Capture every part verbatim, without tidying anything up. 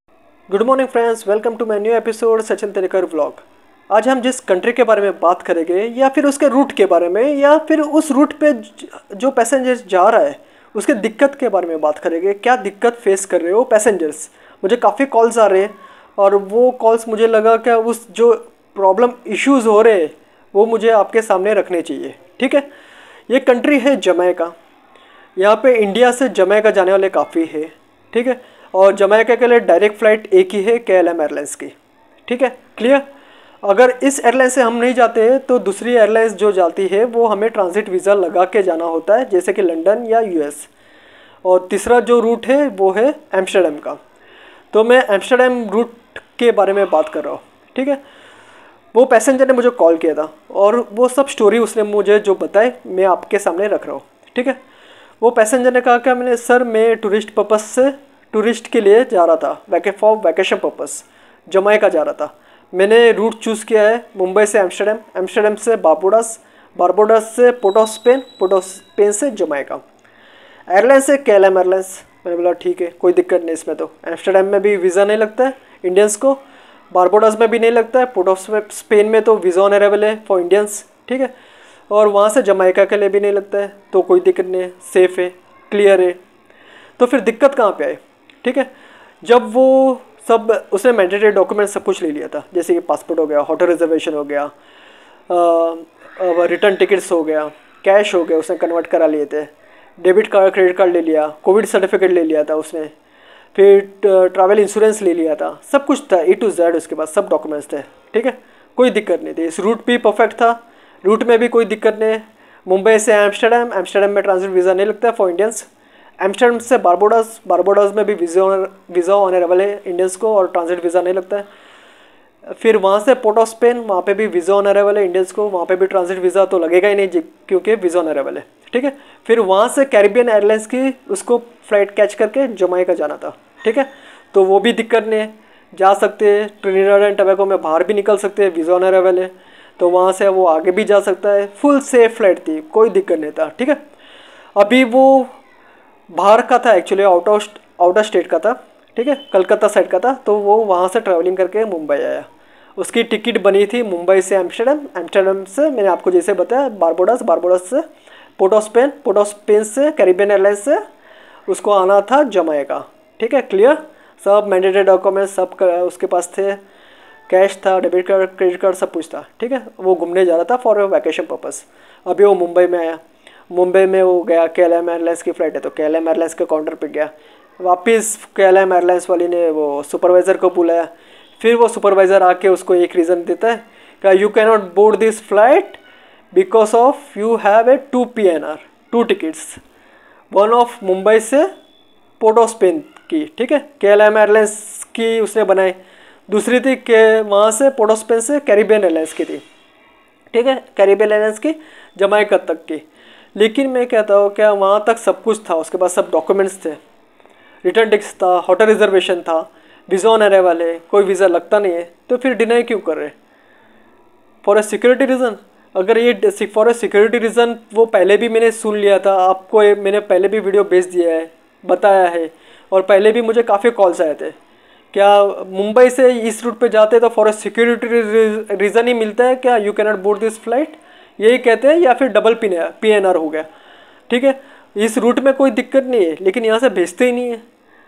Good morning friends, welcome to my new episode Sachin Terekar vlog. आज हम जिस कंट्री के बारे में बात करेंगे या फिर उसके रूट के बारे में या फिर उस रूट पे जो पैसेंजर जा रहा है उसके दिक्कत के बारे में बात करेंगे। क्या दिक्कत फेस कर रहे हो पैसेंजर्स। मुझे काफ़ी कॉल्स आ रहे हैं और वो कॉल्स मुझे लगा कि उस जो प्रॉब्लम इश्यूज़ हो रहे हैं वो मुझे आपके सामने रखने चाहिए। ठीक है, ये कंट्री है जमैका। यहाँ पे इंडिया से जमैका जाने वाले काफ़ी है। ठीक है, और जमैका के लिए डायरेक्ट फ़्लाइट एक ही है, के एल एम एयरलाइंस की। ठीक है, क्लियर। अगर इस एयरलाइन से हम नहीं जाते तो दूसरी एयरलाइंस जो जाती है वो हमें ट्रांजिट वीज़ा लगा के जाना होता है, जैसे कि लंदन या यू एस। और तीसरा जो रूट है वो है एम्स्टर्डम का। तो मैं एम्स्टर्डम रूट के बारे में बात कर रहा हूँ। ठीक है, वो पैसेंजर ने मुझे कॉल किया था और वो सब स्टोरी उसने मुझे जो बताए मैं आपके सामने रख रहा हूँ। ठीक है, वो पैसेंजर ने कहा कि मैंने सर मैं टूरिस्ट पर्पस से टूरिस्ट के लिए जा रहा था, vaca for vacation purpose Jamaica जा रहा था। मैंने रूट चूज़ किया है मुंबई से एम्स्टर्डम, एम्स्टर्डम से बारबोडास, बारबोडास से port of Spain, port of Spain से जमैका। एयरलाइन से के एल एम एयरलाइंस। मैंने बोला ठीक है, कोई दिक्कत नहीं इसमें। तो एम्स्टर्डम में भी वीज़ा नहीं लगता है इंडियंस को, बारबोडास में भी नहीं लगता है, पोर्ट ऑफ स्पेन में तो वीज़ा ऑन अराइवल है फॉर इंडियंस। ठीक है, और वहाँ से जमैका के लिए भी नहीं लगता है, तो कोई दिक्कत नहीं है, सेफ़ है, क्लियर है। तो फिर दिक्कत कहाँ पे आई। ठीक है, जब वो सब उसने मैंडेटरी डॉक्यूमेंट सब कुछ ले लिया था, जैसे कि पासपोर्ट हो गया, होटल रिजर्वेशन हो गया, रिटर्न टिकट्स हो गया, कैश हो गया, उसने कन्वर्ट करा लिए थे, डेबिट कार्ड क्रेडिट कार्ड ले लिया, कोविड सर्टिफिकेट ले लिया था उसने, फिर ट्रैवल इंश्योरेंस ले लिया था, सब कुछ था ए टू जेड, उसके पास सब डॉक्यूमेंट्स थे। ठीक है, कोई दिक्कत नहीं थी। इस रूट भी परफेक्ट था, रूट में भी कोई दिक्कत नहीं है। मुंबई से एम्स्टर्डम, एम्स्टर्डम में ट्रांजिट वीज़ा नहीं लगता है फॉर इंडियंस। एम्स्टर्डम से बारबोडास, बारबोडास में भी वीज़ा वीज़ा ऑनरेबल है इंडियंस को और ट्रांजिट वीज़ा नहीं लगता है। फिर वहाँ से पोर्ट ऑफ स्पेन, वहाँ पे भी वीज़ा ऑनरेबल है इंडियंस को, वहाँ पे भी ट्रांजिट वीज़ा तो लगेगा ही नहीं क्योंकि वीज़ा ऑनरेबल है। ठीक है, फिर वहाँ से कैरिबियन एयरलाइंस की उसको फ्लाइट कैच करके जमैका जाना था। ठीक है, तो वो भी दिक्कत नहीं है, जा सकते हैं। ट्रिनिडाड एंड टोबैगो में बाहर भी निकल सकते हैं, वीज़ा ऑनरेबल है, तो वहाँ से वो आगे भी जा सकता है। फुल सेफ फ्लाइट थी, कोई दिक्कत नहीं था। ठीक है, अभी वो बाहर का था, actually out of out of state का था। ठीक है, कलकत्ता साइड का था, तो वो वहाँ से ट्रैवलिंग करके मुंबई आया। उसकी टिकट बनी थी मुंबई से एम्स्टर्डम, एम्स्टर्डम से मैंने आपको जैसे बताया बारबोडास, बारबोडास से port of Spain, port of Spain से कैरिबियन एयरलाइंस से उसको आना था जमैका। ठीक है, क्लियर। सब मैंडेटरी डॉक्यूमेंट सब उसके पास थे, कैश था, डेबिट कार्ड क्रेडिट कार्ड सब कुछ था। ठीक है, वो घूमने जा रहा था फॉर वैकेशन पर्पस। अभी वो मुंबई में आया, मुंबई में वो गया, के एल एम एयरलाइंस की फ़्लाइट है तो के एल एम एयरलाइंस के काउंटर पे गया। वापस के एल एम एयरलाइंस वाली ने वो सुपरवाइज़र को बुलाया। फिर वो सुपरवाइज़र आके उसको एक रीज़न देता है कि you can not board this flight because of you have a two P N R, two tickets, one of Mumbai से पोर्ट ऑफ स्पेन की। ठीक है, के एल एम एयरलाइंस की उसने बनाई, दूसरी थी के वहाँ से पोर्ट ऑफ स्पेन से कैरिबियन एयरलाइंस की थी। ठीक है, कैरिबियन एयरलाइंस की जमैका तक की। लेकिन मैं कहता हूँ क्या वहाँ तक सब कुछ था, उसके पास सब डॉक्यूमेंट्स थे, रिटर्न टिकट्स था, होटल रिजर्वेशन था, वीज़ा ऑन अराइवल है, कोई वीज़ा लगता नहीं है, तो फिर डिनाई क्यों कर रहे। For a security reason. अगर ये फॉर ए सिक्योरिटी रीज़न वो पहले भी मैंने सुन लिया था, आपको मैंने पहले भी वीडियो भेज दिया है, बताया है, और पहले भी मुझे काफ़ी कॉल्स आए थे। क्या मुंबई से इस रूट पे जाते तो फॉर ए सिक्योरिटी रीज़न ही मिलता है क्या, you can not board this flight, यही कहते हैं, या फिर double P P N R हो गया। ठीक है, इस रूट में कोई दिक्कत नहीं है, लेकिन यहाँ से भेजते ही नहीं है।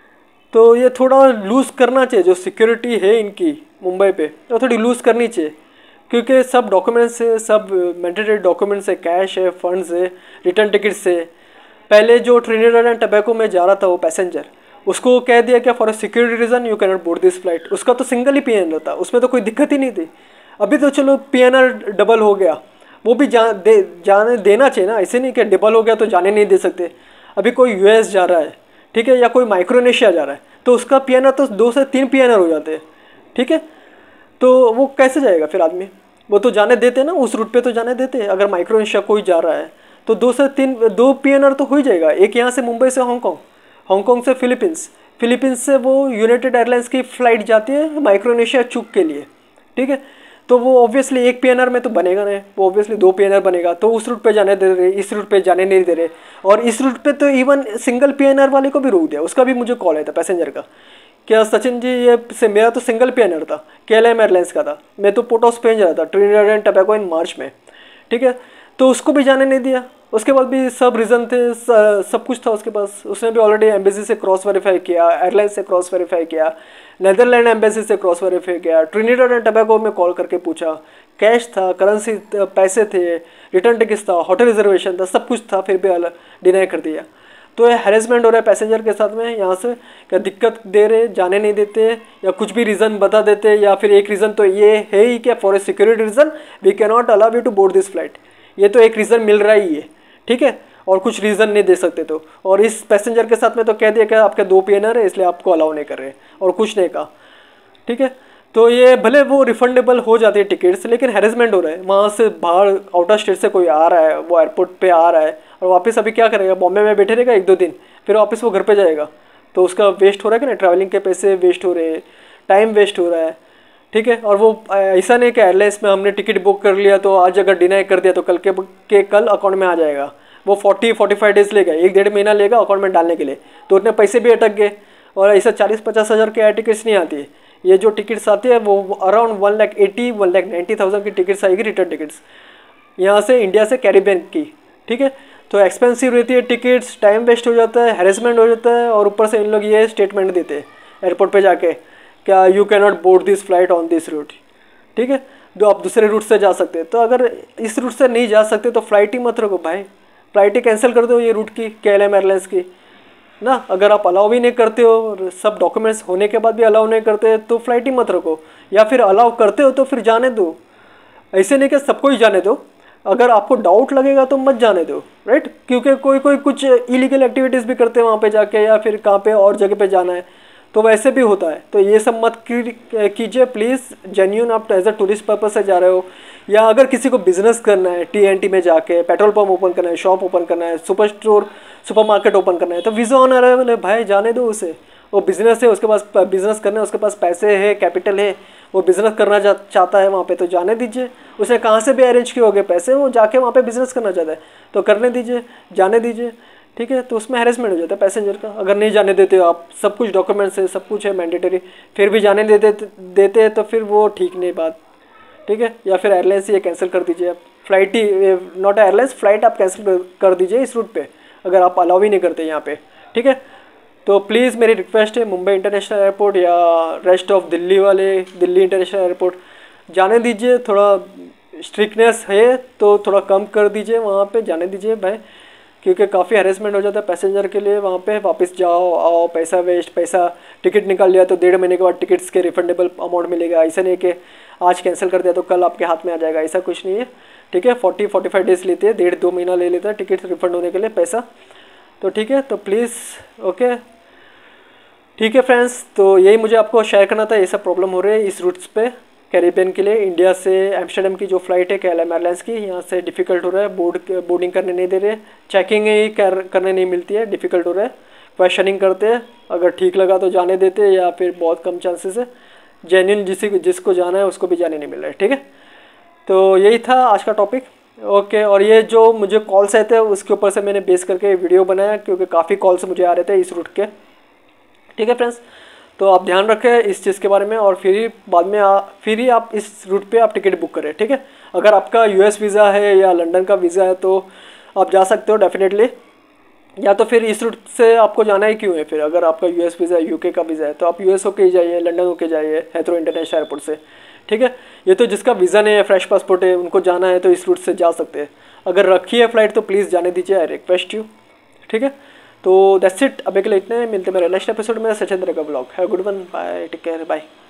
तो ये थोड़ा लूज़ करना चाहिए, जो सिक्योरिटी है इनकी मुंबई पे तो थोड़ी लूज़ करनी चाहिए, क्योंकि सब डॉक्यूमेंट्स है, सब मैंडेटरी डॉक्यूमेंट्स है, कैश है, फंड्स है, रिटर्न टिकट्स है। पहले जो ट्रिनिडाड एंड टोबैगो में जा रहा था वो पैसेंजर, उसको कह दिया क्या for security reason you can not board this flight, उसका तो सिंगल ही पी एन आर था, उसमें तो कोई दिक्कत ही नहीं थी। अभी तो चलो पी एन आर डबल हो गया, वो भी जा दे जाने देना चाहिए ना, ऐसे नहीं कि डबल हो गया तो जाने नहीं दे सकते। अभी कोई यू एस जा रहा है, ठीक है, या कोई माइक्रोनेशिया जा रहा है, तो उसका पी एन आर तो दो से तीन पी एन आर हो जाते हैं। ठीक है, तो वो कैसे जाएगा फिर आदमी, वो तो जाने देते ना, उस रूट पे तो जाने देते। अगर माइक्रोनेशिया कोई जा रहा है तो दो से तीन दो पी एन आर तो हो ही जाएगा। एक यहाँ से मुंबई से हांगकॉन्ग, हांगकॉन्ग से फिलीपींस, फिलीपींस से वो यूनाइटेड एयरलाइंस की फ़्लाइट जाती है माइक्रोनेशिया चुक के लिए। ठीक है, तो वो ऑब्वियसली एक पी एन आर में तो बनेगा नहीं, वो ऑब्वियसली दो पी एन आर बनेगा, तो उस रूट पे जाने दे रहे, इस रूट पे जाने नहीं दे रहे। और इस रूट पे तो even single P N R वाले को भी रोक दिया, उसका भी मुझे कॉल आया था पैसेंजर का क्या सचिन जी ये से मेरा तो सिंगल पेनर था, के एल एम एयरलाइंस का था, मैं तो पोर्ट भेज रहा था Trinidad and Tobago in March में, ठीक है, तो उसको भी जाने नहीं दिया। उसके बाद भी सब रीज़न थे, सब कुछ था उसके पास। उसने भी ऑलरेडी एम्बेसी से क्रॉस वेरीफाई किया, एयरलाइन से क्रॉस वेरीफाई किया, नेदरलैंड एम्बेसी से क्रॉस वेरीफाई किया, ट्रिनिडाड एंड टोबैगो में कॉल करके पूछा, कैश था, करेंसी, पैसे थे, रिटर्न टिकट्स था, होटल रिजर्वेशन था, सब कुछ था, फिर भी डिनाई कर दिया। तो ये हैरेसमेंट हो रहा है पैसेंजर के साथ में यहाँ से, क्या दिक्कत दे रहे, जाने नहीं देते, या कुछ भी रीज़न बता देते, या फिर एक रीज़न तो ये है ही क्या for a security reason we can not allow you to board this flight, ये तो एक रीज़न मिल रहा ही है, ठीक है, और कुछ रीज़न नहीं दे सकते। तो और इस पैसेंजर के साथ में तो कह दिया कि आपके दो पीएनआर है इसलिए आपको अलाउ नहीं कर रहे, और कुछ नहीं कहा, ठीक है। तो ये भले वो रिफंडेबल हो जाती है टिकट्स, लेकिन हैरेसमेंट हो रहा है, वहाँ से बाहर आउट ऑफ स्टेट से कोई आ रहा है, वो एयरपोर्ट पे आ रहा है और वापस अभी क्या करेगा, बॉम्बे में बैठे रहेगा एक दो दिन, फिर वापस वो घर पे जाएगा, तो उसका वेस्ट हो रहा है कि ना, ट्रैवलिंग के पैसे वेस्ट हो रहे हैं, टाइम वेस्ट हो रहा है, ठीक है। और वो ऐसा नहीं कि एयरलाइंस में हमने टिकट बुक कर लिया तो आज अगर डिनाई कर दिया तो कल के, के कल अकाउंट में आ जाएगा, वो फोर्टी फोर्टी फाइव डेज लेगा, एक डेढ़ महीना लेगा अकाउंट में डालने के लिए, तो उतने पैसे भी अटक गए। और ऐसा चालीस पचास हज़ार के एयर टिकट्स नहीं आती है, ये जो टिकट्स आती है वो around one lakh eighty one lakh ninety thousand की टिकट्स आएगी, रिटर्न टिकट्स यहाँ से इंडिया से कैरिबियन की, ठीक है। तो एक्सपेंसिव रहती है टिकट्स, टाइम वेस्ट हो जाता है, हैरेसमेंट हो जाता है, और ऊपर से इन लोग ये स्टेटमेंट देते हैं एयरपोर्ट पे जाके, क्या you can not board this flight on this route, ठीक है, जो आप दूसरे रूट से जा सकते हैं। तो अगर इस रूट से नहीं जा सकते तो फ्लाइट ही मत रखो भाई, फ्लाइट ही कैंसिल कर दो ये रूट की, के एल एम एयरलाइंस की ना। अगर आप अलाउ भी नहीं करते हो और सब डॉक्यूमेंट्स होने के बाद भी अलाउ नहीं करते तो फ्लाइट ही मत रखो, या फिर अलाउ करते हो तो फिर जाने दो, ऐसे नहीं कि सबको ही जाने दो, अगर आपको डाउट लगेगा तो मत जाने दो, राइट, क्योंकि कोई कोई कुछ इलीगल एक्टिविटीज़ भी करते हैं वहाँ पे जाके, या फिर कहाँ पे और जगह पे जाना है तो वैसे भी होता है। तो ये सब मत कीजिए प्लीज़, जेन्यून आप एज अ टूरिस्ट पर्पज से जा रहे हो, या अगर किसी को बिजनेस करना है, टी एन टी में जाके पेट्रोल पंप ओपन करना है, शॉप ओपन करना है, super store super market open करना है, तो वीज़ा ऑन अराइवल है भाई, जाने दो उसे, वो बिज़नेस है, उसके पास बिज़नेस करना है, उसके पास पैसे है, कैपिटल है, वो बिज़नेस करना चाहता है वहाँ पे, तो जाने दीजिए। उसने कहाँ से भी अरेंज किए होंगे पैसे, वो जाके वहाँ पे बिज़नेस करना चाहता है तो करने दीजिए, जाने दीजिए, ठीक है। तो उसमें हैरेसमेंट हो जाता है पैसेंजर का, अगर नहीं जाने देते हो आप, सब कुछ डॉक्यूमेंट्स है, सब कुछ है मैंडेटरी, फिर भी जाने देते देते हैं तो फिर वो ठीक नहीं बात, ठीक है। या फिर एयरलाइंस ये कैंसिल कर दीजिए आप, फ्लाइट ही, नॉट एयरलाइंस, फ्लाइट आप कैंसिल कर दीजिए इस रूट पे, अगर आप अलाउ ही नहीं करते यहाँ पे, ठीक है। तो प्लीज़ मेरी रिक्वेस्ट है, मुंबई इंटरनेशनल एयरपोर्ट या रेस्ट ऑफ दिल्ली वाले, दिल्ली इंटरनेशनल एयरपोर्ट जाने दीजिए, थोड़ा स्ट्रिक्टनेस है तो थोड़ा कम कर दीजिए, वहाँ पे जाने दीजिए भाई, क्योंकि काफ़ी हैरेसमेंट हो जाता है पैसेंजर के लिए वहाँ पे, वापस जाओ आओ, पैसा वेस्ट, पैसा टिकट निकाल लिया तो डेढ़ महीने के बाद टिकट्स के रिफंडेबल अमाउंट मिलेगा, ऐसा नहीं कि आज कैंसिल कर दिया तो कल आपके हाथ में आ जाएगा, ऐसा कुछ नहीं है, ठीक है। फोर्टी फोर्टी फाइव डेज लेते हैं, डेढ़ दो महीना ले लेता है टिकट रिफंड होने के लिए पैसा, तो ठीक है। तो प्लीज़ ओके, ठीक है फ्रेंड्स, तो यही मुझे आपको शेयर करना था, ये सब प्रॉब्लम हो रही है इस रूट्स पे कैरिबियन के लिए। इंडिया से एम्स्टर्डम की जो फ्लाइट है के एल एम एयरलाइंस की, यहाँ से डिफ़िकल्ट हो रहा है, बोर्ड बोर्डिंग करने नहीं दे रहे, चेकिंग ही कर, करने नहीं मिलती है, डिफ़िकल्ट हो रहा है, क्वेश्चनिंग करते हैं, अगर ठीक लगा तो जाने देते हैं, या फिर बहुत कम चांसेस है, जेन्युइन जिसी जिसको जाना है उसको भी जाने नहीं मिल रहा है, ठीक है। तो यही था आज का टॉपिक, ओके। और ये जो मुझे कॉल्स आए थे उसके ऊपर से मैंने बेस करके वीडियो बनाया, क्योंकि काफ़ी कॉल्स मुझे आ रहे थे इस रूट के, ठीक है फ्रेंड्स। तो आप ध्यान रखें इस चीज़ के बारे में, और फिर ही बाद में आ, फिर ही आप इस रूट पे आप टिकट बुक करें, ठीक है। अगर आपका यूएस वीज़ा है या लंदन का वीज़ा है तो आप जा सकते हो डेफिनेटली, या तो फिर इस रूट से आपको जाना ही क्यों है, फिर अगर आपका यूएस वीज़ा यूके का वीज़ा है तो आप यूएस होके ही जाइए, लंदन होके जाइए हेथ्रो इंटरनेशनल एयरपोर्ट से, ठीक है। ये तो जिसका वीज़ा नहीं है, फ्रेश पासपोर्ट है, उनको जाना है तो इस रूट से जा सकते हैं। अगर रखी है फ़्लाइट तो प्लीज़ जाने दीजिए, आई रिक्वेस्ट यू, ठीक है। तो दैट्स इट, अभी के लिए इतने, मिलते मेरे नेक्स्ट एपिसोड में सचिंद्र का blog. Have good one, bye, take care, bye.